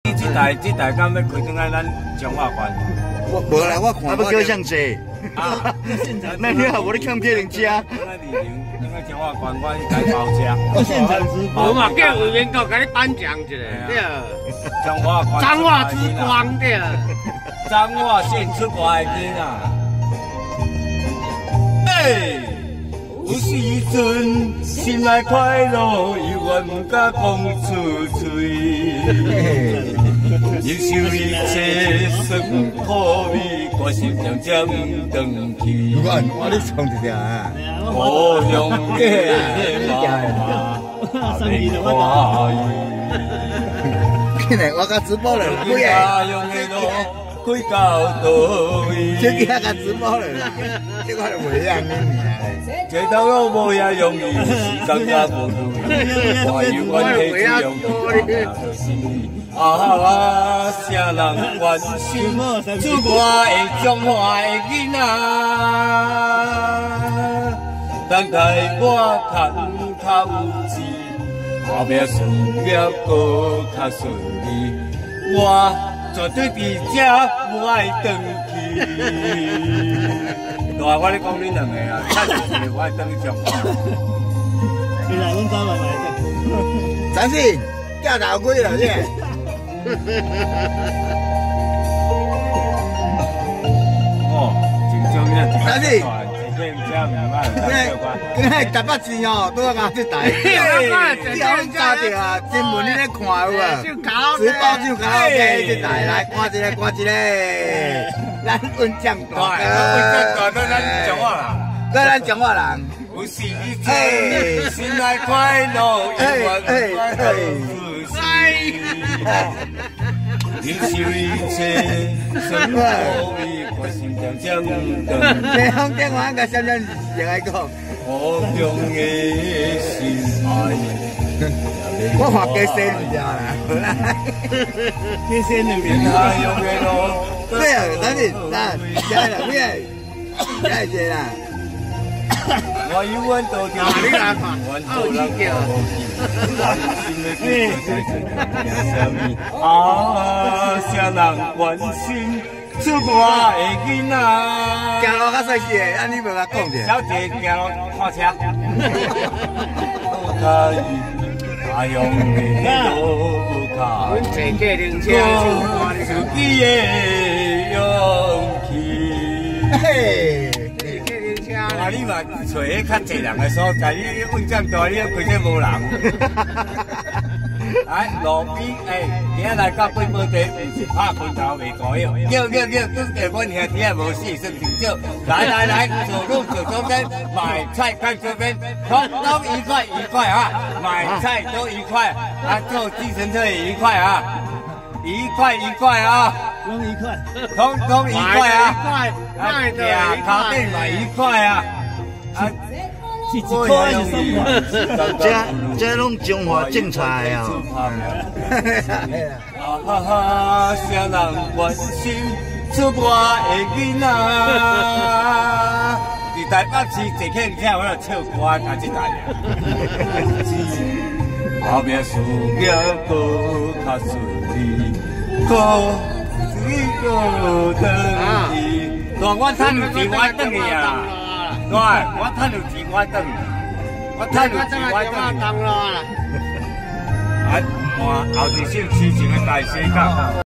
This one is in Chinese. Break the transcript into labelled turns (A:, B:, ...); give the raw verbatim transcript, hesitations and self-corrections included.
A: 这台这台敢要开转来咱彰化县？
B: 我无啦，我看要叫上济。
A: 啊，
B: 那你好，我咧看这辆车。
A: 那旅行应该彰化县我该包车。
C: 我现场直播。
D: 我嘛叫委员告给你颁奖一下，对。
A: 彰化县。
D: 彰化之光对。
A: 彰化县出外的囡仔。哎。 有时阵心内快乐，永远唔敢讲出嘴。忍受一切酸苦味，我心渐渐长去。
B: 我我咧唱一条啊。
A: 故乡的妈妈，阿妹欢喜。
B: 今日我甲直播了，几个。
A: 家乡的路开到倒位？
B: 这几下甲直播了，这我就袂样你尔。
A: 这条路无遐容易，时间也无对，我有阮的这样的心意。啊，啥人关心？出我的彰化的囡仔，等待我赚较有钱，后壁事业搁较顺利，我绝对伫这不爱回去。 大我咧讲恁两个啊，趁时我爱等去彰化。
C: 你来，阮走慢慢来。
B: 张信，驾到几了这？
A: 哦，真少呢，
B: 张信，
A: 这唔正唔慢，
B: 今日台北市哦，拄好讲这台。你好早着啊，新闻你咧看有啊？直播就卡拉 OK 这台来看一个看一个。 咱温江大，
A: 温江大到咱彰化啦，
B: 到咱彰化人。
A: 有时一切心内快乐，永远快乐自信。忍受一切生活味，我心渐渐长。
B: 你向电话甲闪闪是爱讲。
A: 故乡的心爱。
B: 我看鸡生唔着啦，
C: 鸡生两边。
B: 对啊，等阵，那加了咩？加一个啦。
A: 我永远都叫你来看，我做人叫。啊，啥人关心出我的囡仔？
B: 行路较帅气的，安尼无甲讲者。
A: 小姐行路看车。可以。 家乡的路卡，
D: 阮坐计程车
A: 自己的勇气。
B: 嘿，
D: 坐计程车。
A: 啊，你嘛找迄较济人的所在，你问这么大，你开这无人。来，路边诶，今仔来到八宝地，是拍拳头袂高哟。叫叫叫，拄着阮兄弟也无事，算真少。来来来，走路走中间，买菜看这边，通通一块一块啊，买菜都一块，啊，坐计程车也一块啊，一块一块啊，
C: 拢一块，
A: 通通一块啊，
D: 买的
A: 啊，咖啡买一块啊，啊。
C: 是一块还是三块？
B: 这这拢中华政策啊！
A: 啊哈哈，啥人关心出我的囡仔？伫台北市坐客车，我就唱歌加一台。后壁事业搁较顺利，搁一个等去。但我趁有钱，我等去啊！ 对，我趁有钱我等，我趁有钱我等。啊，换后一首痴情的大西港。